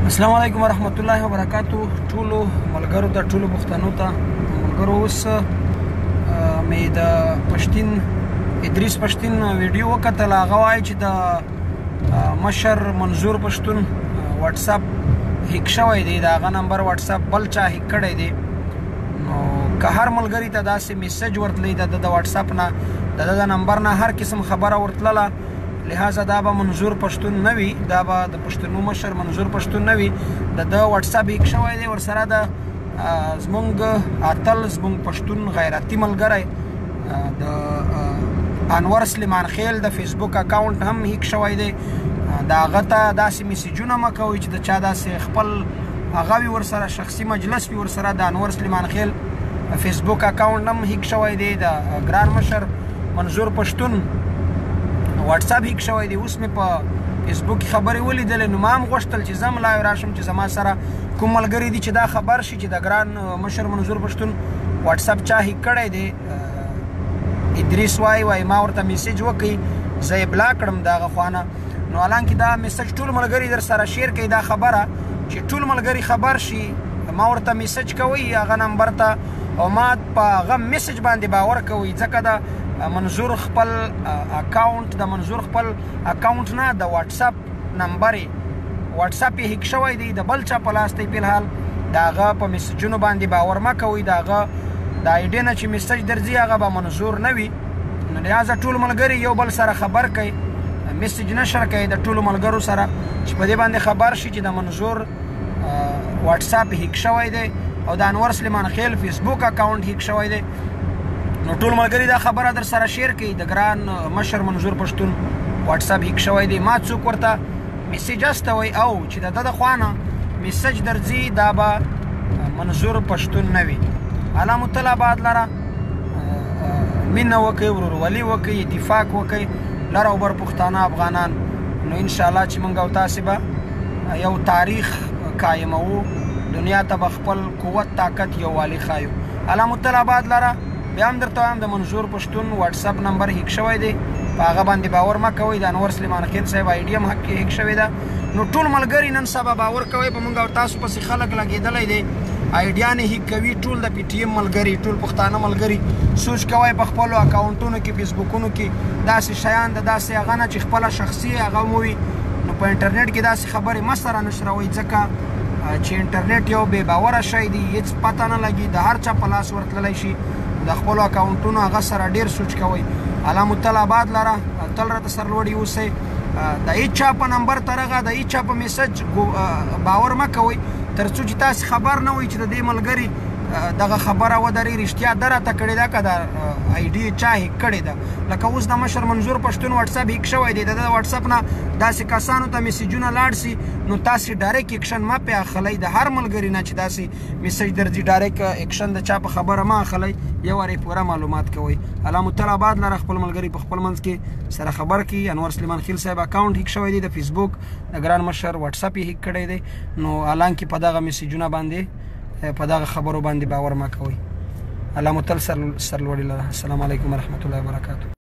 السلام علیکم ورحمت الله وبرکاتو. ټولو ملګرو ته ټولو پښتنو ته ملګرو اوس مې د پښتین ادریس پښتین ویډیو وکتل. هغه وایي چې د مشر منظور پښتون واتس اپ هیک شوی دی، د هغه نمبر واتس اپ بل چا هیک کړی دی. نو که هر ملګري ته داسې میسج ورتلی د واتس اپ نه د نمبر نه هر قسم خبره ورتلله، لہذا دا به منظور پښتون نه وي، دا به د پښتنو مشر منظور پښتون نه وي. د واتس اپ هیک شوی دی، ورسره د زمونږ اتل زمونږ پښتون غیرتي ملګری د انور سلیمان خیل د فیسبوک اکاونټ هم هیک شوی دی. د هغه ته داسې میسیجونه مه کوئ چې د چا داسې خپل هغه وي ورسره شخصي مجلس وي ورسره. د انور سلیمان خیل فیسبوک اکاونټ هم هیک شوی دی، د ګران مشر منظور پښتون واتس اپ هیک شوی دی. اوس مې په فیسبوک کې خبرې ولیدلې، نو ما هم غوښتل چې زه ملایو راشم چې زما سره کوم ملګري دي چې دا خبر شي چې د ګران مشر منظور پښتون واتس اپ چا هیک کړی دی. ادریس وایي ما ورته میسیج وکړي، زه یې بلاک کړم د هغه خوا نه. نو حالانکې دا میسج ټول ملګري در سره شیر کوي، دا خبره چې ټول ملګري خبر شي. ما ورته میسج کوئ هغه نمبر ته، او ما په هغه میسج باندې باور کوئ، ځکه د منظور خپل اکاونټ د منظور خپل اکاونټ نه د واتس اپ نمبر واتس اپ یې هیک شوی دی، د بل چا په لاس دی. فلحال د هغه په میسجونو باندې باور مه کوئ، د هغه د آیډي نه چې میسج درځي هغه به منظور نه وي. نو لہذا ټول ملګري یو بل سره خبر کوي، میسج نشر کوي د ټولو ملګرو سره چې په دې باندې خبر شي چې د منظور واتس اپ هیک شوی دی او د انور سلیمان خیل فیسبوک اکاونټ هیک شوی دی. نو ټول ملګري دا خبره در سره شیر کوي، د ګران مشر منظور پښتون واتس اپ هیک شوی دی. ما څوک ورته میسج استوي او چې د ده د خوا نه میسج درځي دا به منظور پښتون نه وي. الله متل آباد لره مینه وکړئ، ورورولي وکړئ، اتفاق وکړئ، لر او بر پښتانه افغانان. نو انشاءالله چې موږ او تاسې به یو تاریخ قایموو، دنیا ته به خپل قوت طاقت یووالي ښایو. الله متل آباد لره بیا هم درته وایم د منظور پښتون واتس اپ نمبر هیک شوی دی، په هغه باندې باور مه کوئ. د انور سلیمان خیل صاحب آیډي هم هیک شوې ده. نو ټول ملګري نن سبا باور کوئ په موږ او تاسو پسې خلک لګېدلی دی، آیډیانې هیک کوي. ټول د پی ټي ایم ملګري، ټول پښتانه ملګري سوچ کوئ په خپلو اکاونټونو کې فیسبوکونو کې داسې شیان د داسې هغه نه چې خپله شخصي هغه مو وي. نو په انټرنیټ کې داسې خبرې مه سره نشروئ، ځکه چې انټرنیټ یو بې باوره شی دی، هېڅ پته نه لګي، د هر چا په لاس ورتللی شي. د خپلو اکاونټونو هغه سره ډېر سوچ کوئ. الله متل آباد لره تل راته سرلوړي اوسئ. د هېڅ چا په نمبر ترغه د هېڅ چا په میسج باور مه کوئ تر څو چې تاسې خبر نه وئ چې د دې ملګري دغه خبره ودرې رښتیا ده راته کړې ده که د آیډي چا هیک کړې ده. لکه اوس د مشر منظور پښتون واتس اپ هیک شوی دی، د واتس اپ نه داسې کسانو ته میسیجونه لاړ سي، نو تاسې ډایرکټ اکشن مه پې اخلئ. د هر ملګري نه چې داسې میسج درځي ډایرکټ اکشن د چا په خبره مه اخلئ، یو وارې پوره معلومات کوئ. الله متل آباد لره خپل ملګري په خپل منځ کې سره خبر کړي. انور سلیمان خیل صاحب اکاونټ هیک شوی دی، د فیسبوک د ګران مشر واتس اپ یې هیک کړی دی. نو حالانکې په دغه میسیجونه باندې په دغه خبرو باندې باور مه کوئ. الله متل سرلوړي لره. السلام علیکم ورحمت الله وبرکاتو.